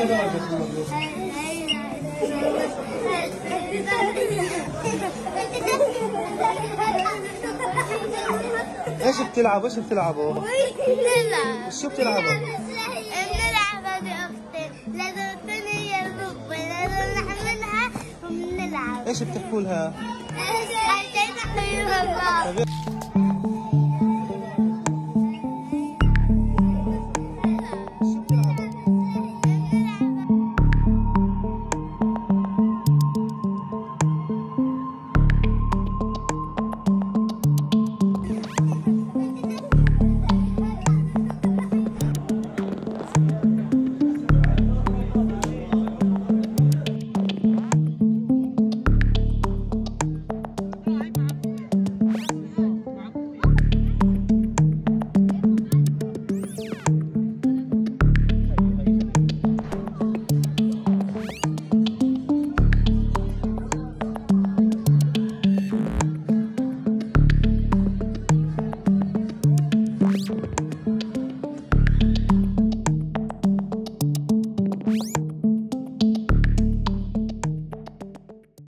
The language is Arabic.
ايش بتلعبوا؟ ايش بتلعبوا؟ بنلعب. شو بتلعبوا؟ بنلعب هذه اختي، لازم الثانية الركبة لازم نحملها وبنلعب. ايش بتحكوا لها؟ عشان نحملها.